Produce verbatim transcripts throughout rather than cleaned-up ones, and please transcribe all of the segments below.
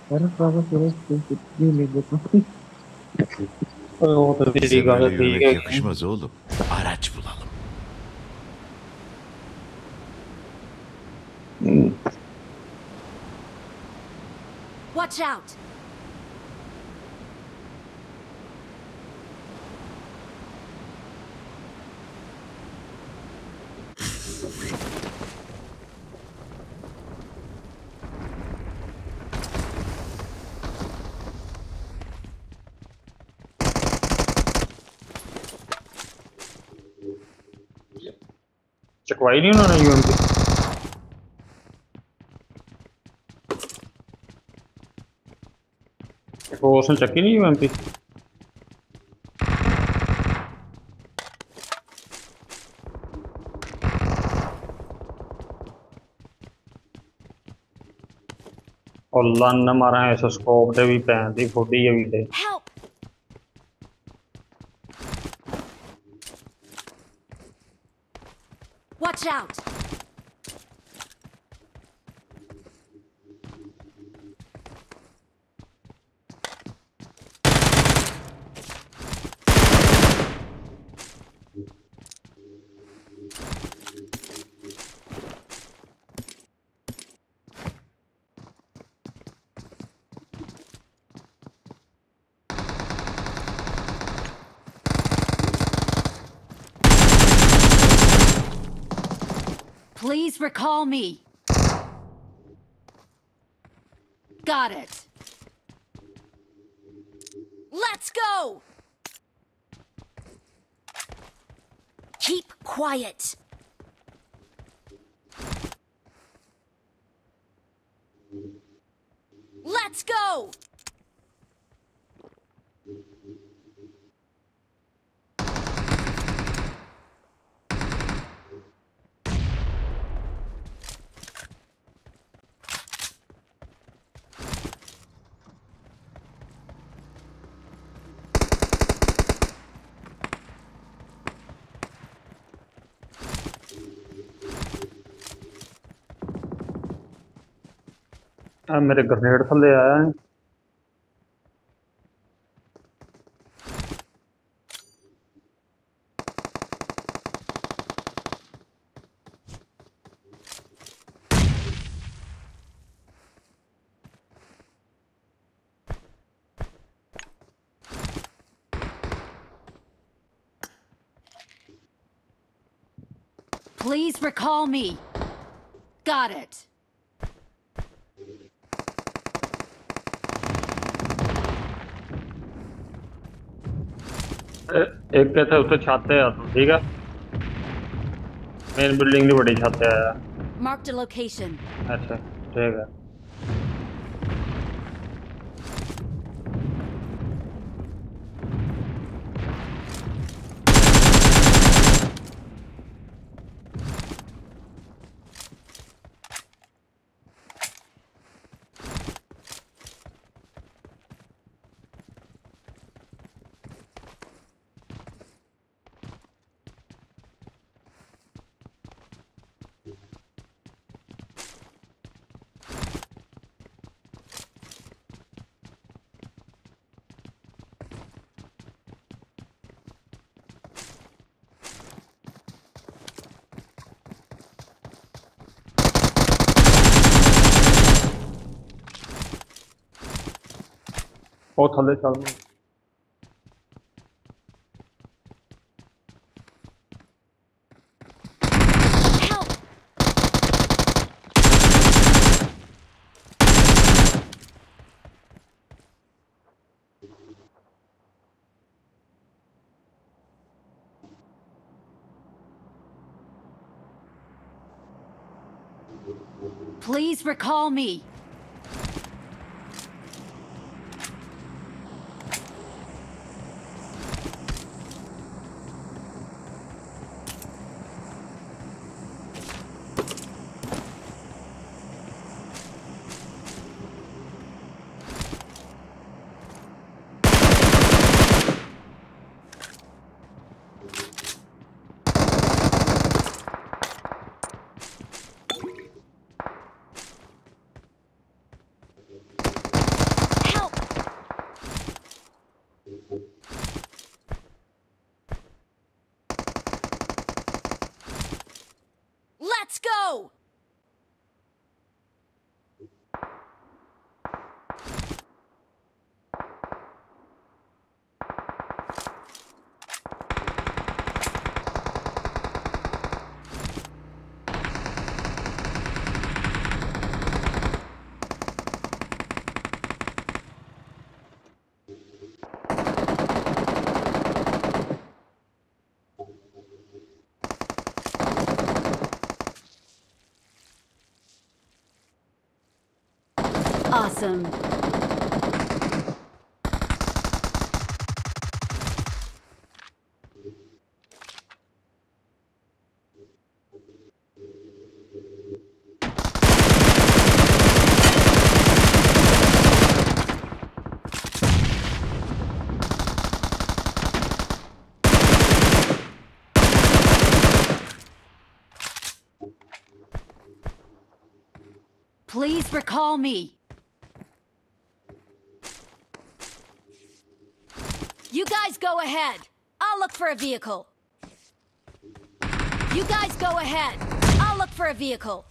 Era prova por beleza. O da तेरी Bize गल böyle ठीक yürümek है। yakışmaz oğlum. Araç bulalım. Watch out! चकवाई नहीं उन्होंने यूएमपी। वो उसने चक्की नहीं यूएमपी। और लन मारा ऐसा स्कोप दे भी पैन दी फुटी है भी दे। Help! Watch out! Please recall me. Got it. Let's go! Keep quiet. Let's go! आ, मेरे ग्रेनेड थल्ले आया है। Please recall me. Got it. ए- एक कहते उत्ते छत है तो ठीक है। मेन बिल्डिंग की बड़ी छत है। Marked a location. अच्छा ठीक है। वो थल्ले चल। Help! Please recall me. Awesome. Please recall me. You guys go ahead. I'll look for a vehicle. You guys go ahead. I'll look for a vehicle.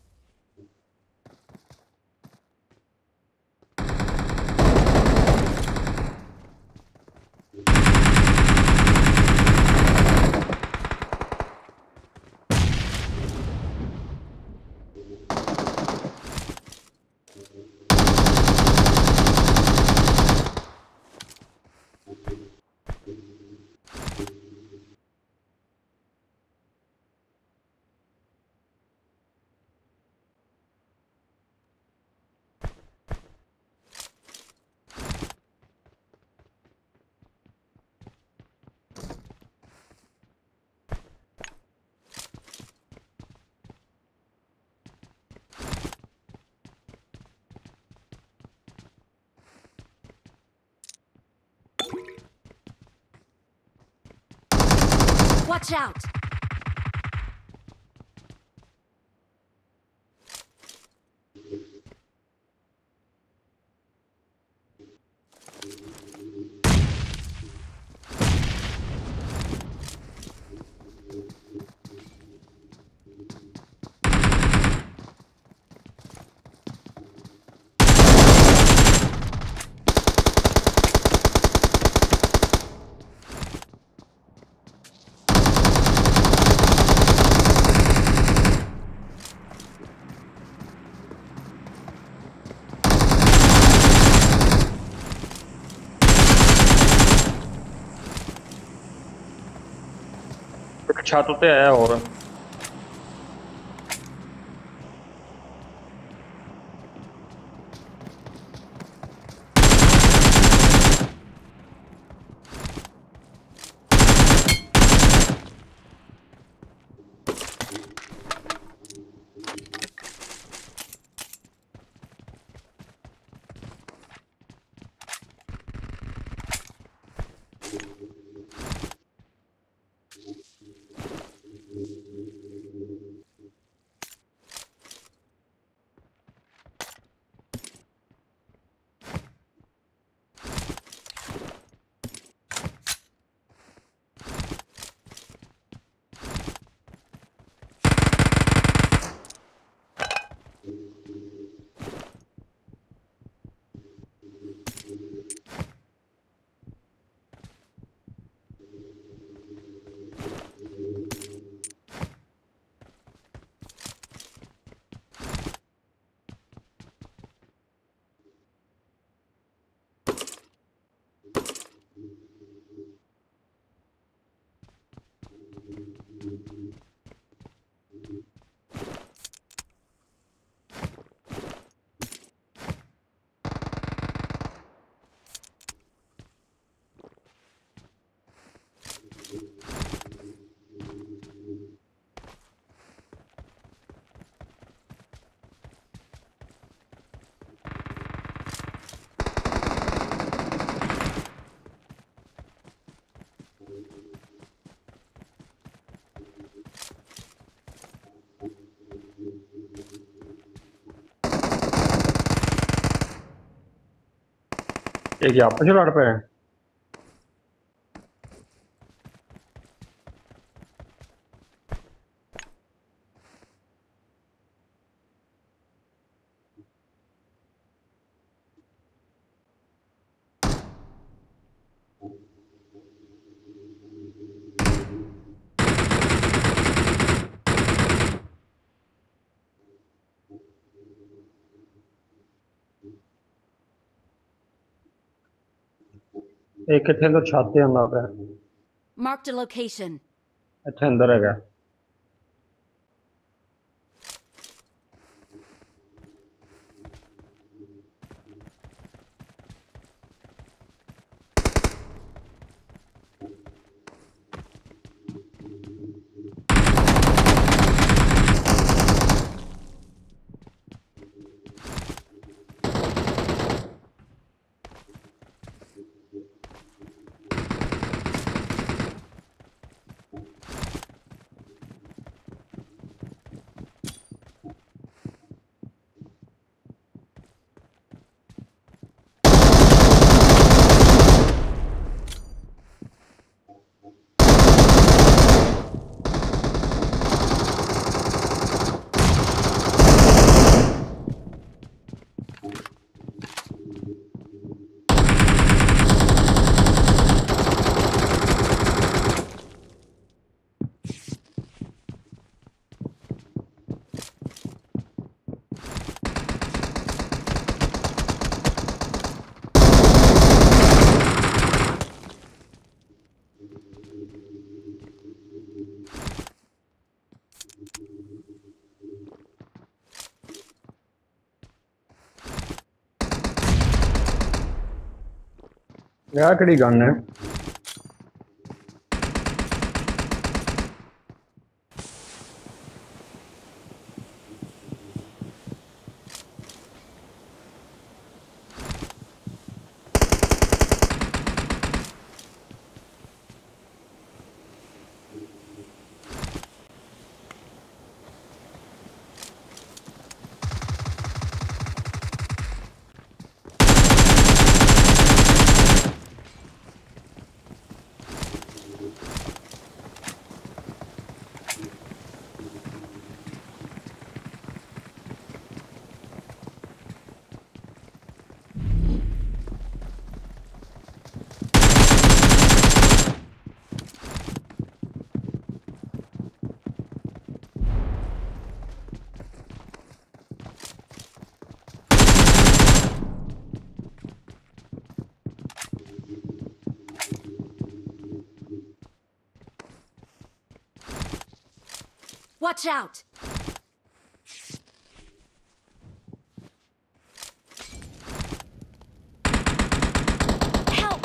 Watch out! ਇੱਕ ਛੱਤ ਤੇ ਆਇਆ ਹੋਰ ਇਹ ਕੀ ਆਪਸ ਵਿੱਚ ਲੜ ਪਏ ਇਹ ਕਿੱਥੇ ਤੋਂ ਛੱਤ ਤੇ ਆਉਂਦਾ ਪਿਆ Marked a location. ਇੱਥੇ ਅੰਦਰ ਹੈਗਾ यार केड़ी गन है Watch out! Help!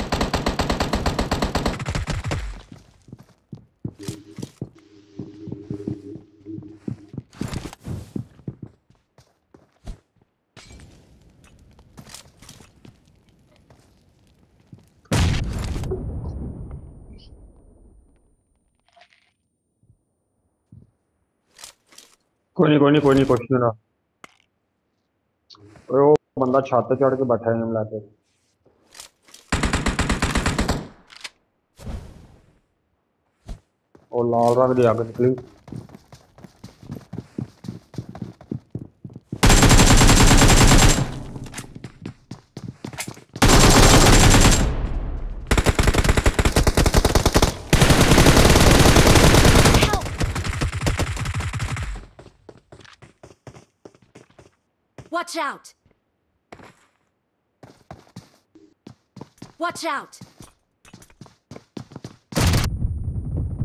कोई नहीं कोई नहीं कोई नहीं कुछ नहीं रहा ओए वो बंदा छत पे चढ़ के बैठा है हमला के और लाल रंग दी आग निकली Watch out! Watch out!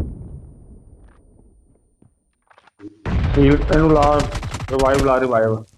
Heal एनु ला रिवाइव ला रिवाइव